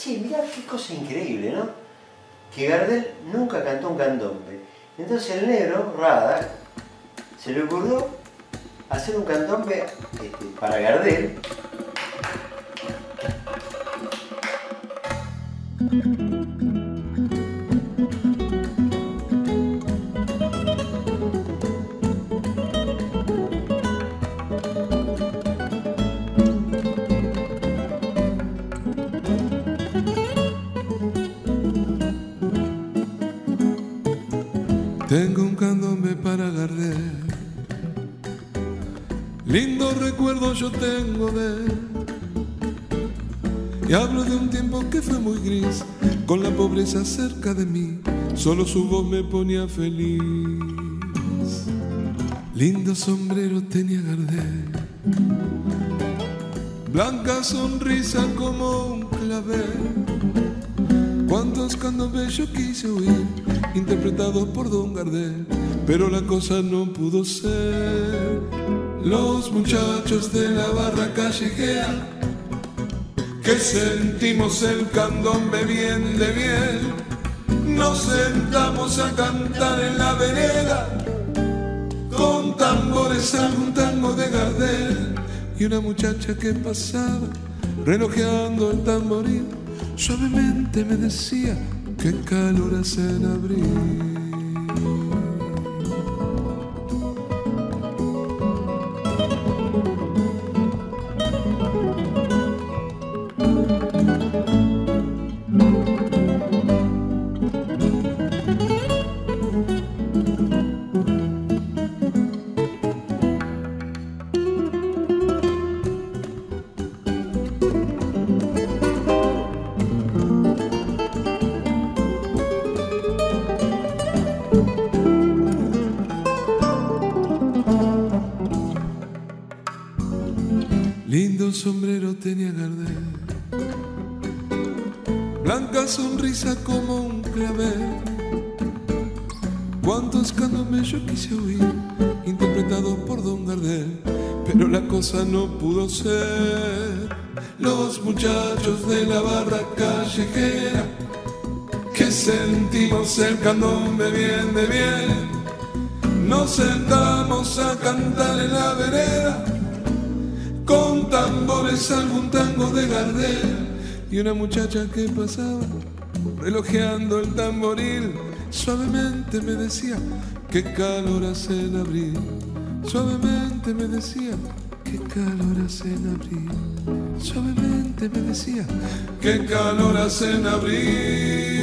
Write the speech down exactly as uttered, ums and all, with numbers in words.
che, mirá qué cosa increíble, ¿no? Que Gardel nunca cantó un candombe. Entonces el negro, Rada, se le ocurrió hacer un candombe este, para Gardel. Tengo un candombe para Gardel, lindo recuerdo yo tengo de él. Y hablo de un tiempo que fue muy gris, con la pobreza cerca de mí, solo su voz me ponía feliz. Lindo sombrero tenía Gardel, blanca sonrisa como un clavel. Cuántos candombes yo quise oír, interpretados por Don Gardel, pero la cosa no pudo ser. Los muchachos de la barra callejera, que sentimos el candombe bien de bien, nos sentamos a cantar en la vereda, con tambores algún tango de Gardel. Y una muchacha que pasaba, relojeando el tamboril, suavemente me decía: qué calor hace en abril. Lindo sombrero tenía Gardel, blanca sonrisa como un clavel. Cuántos candombes yo quise oír, interpretados por Don Gardel, pero la cosa no pudo ser. Los muchachos de la barra callejera, que sentimos el candombe bien de bien, nos sentamos a cantar en la vereda, con tambores algún tango de Gardel. Y una muchacha que pasaba, relojeando el tamboril, suavemente me decía: qué calor hace en abril. Suavemente me decía: qué calor hace en abril. Suavemente me decía: qué calor hace en abril.